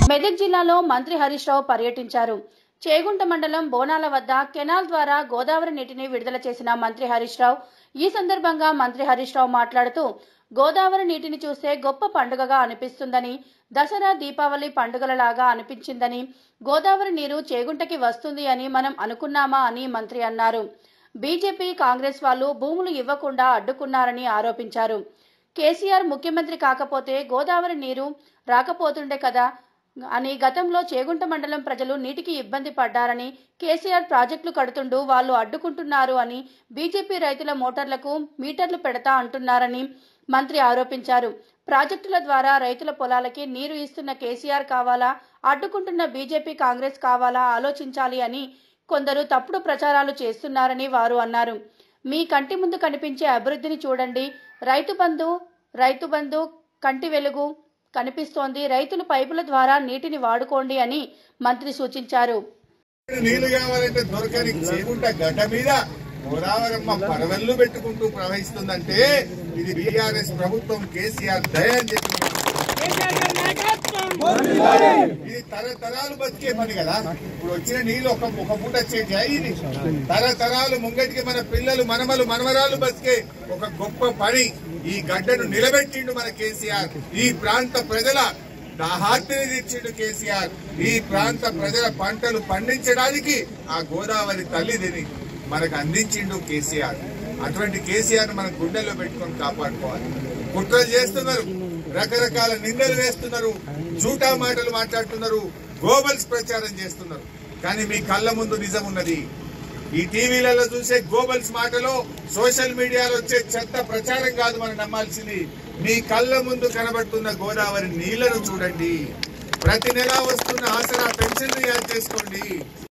మెదక్ జిల్లాలో మంత్రి హరీష్ రావు పర్యటించారు. చేగుంట మండలం బోనాల వద్ద కెనాల్ ద్వారా గోదావరి నీటిని విడుదల చేసిన మంత్రి హరీష్ రావు ఈ సందర్భంగా మంత్రి హరీష్ రావు మాట్లాడుతూ గోదావరి నీటిని చూస్తే గొప్ప పండుగగా అనిపిస్తుందని, దసరా దీపావళి పండుగలలాగా అనిపించిందని, గోదావరి నీరు చేగుంటకి వస్తుంది అని మనం అనుకున్నామా అని మంత్రి అన్నారు. బీజేపీ కాంగ్రెస్ వాళ్ళు భూములు ఇవ్వకుండా అడ్డుకున్నారని ఆరోపించారు. కేసీఆర్ ముఖ్యమంత్రి కాకపోతే గోదావరి నీరు రాకపోతుండే కదా అని, గతంలో చేగుంట మండలం ప్రజలు నీటికి ఇబ్బంది పడ్డారని, కేసీఆర్ ప్రాజెక్టులు కడుతుంటూ వాళ్ళు అడ్డుకుంటున్నారు అని, బీజేపీ రైతుల మోటార్లకు మీటర్లు పెడతా అంటున్నారని మంత్రి ఆరోపించారు. ప్రాజెక్టుల ద్వారా రైతుల పొలాలకి నీరు ఇస్తున్న కేసీఆర్ కావాలా, అడ్డుకుంటున్న బీజేపీ కాంగ్రెస్ కావాలా ఆలోచించాలి అని కొందరు తప్పుడు ప్రచారాలు చేస్తున్నారని వారు అన్నారు. మీ కంటి ముందు కనిపించే అభివృద్ధిని చూడండి. రైతు బంధు కంటి వెలుగు కనిపిస్తోంది. రైతులు పైపుల ద్వారా నీటిని వాడుకోండి అని మంత్రి సూచించారు. నీళ్లు కావాలంటే దొరకని చేగుంట గడ్డ మీద గోదావరమ్మ పరవెల్లు పెట్టుకుంటూ ప్రవహిస్తుందంటే ఇది బీఆర్ఎస్ ప్రభుత్వం కేసీఆర్ దయ అని చెప్పి, ఇది తరతరాలు బతికే పని కదా. ఇప్పుడు వచ్చిన నీళ్లు ఒక పూట వచ్చేది, ఇది తరతరాలు ముంగటికి మన పిల్లలు మనమలు మనవరాలు బతికే ఒక గొప్ప పని. ఈ గడ్డను నిలబెట్టిండు మన కేసీఆర్. ఈ ప్రాంత ప్రజల దాహార్తిని తీర్చిండు కేసీఆర్. ఈ ప్రాంత ప్రజల పంటలు పండించడానికి ఆ గోదావరి తల్లిదిని మనకు అందించిండు కేసీఆర్. అటువంటి కేసీఆర్ మన గుండెల్లో పెట్టుకొని కాపాడుకోవాలి. కుట్రలు చేస్తున్నారు, రకరకాల నిందలు వేస్తున్నారు, జూటా మాటలు మాట్లాడుతున్నారు, గోబల్స్ ప్రచారం చేస్తున్నారు. కానీ మీ కళ్ళ ముందు నిజం ఉన్నది. ఈ టీవీలలో చూసే గోబల్స్ మాటలో, సోషల్ మీడియాలో వచ్చే చెత్త ప్రచారం కాదు మనం నమ్మాల్సింది. మీ కళ్ళ ముందు కనబడుతున్న గోదావరి నీళ్లను చూడండి. ప్రతి నెల వస్తున్న ఆసరా పెన్షన్లు యాడ్ చేసుకోండి.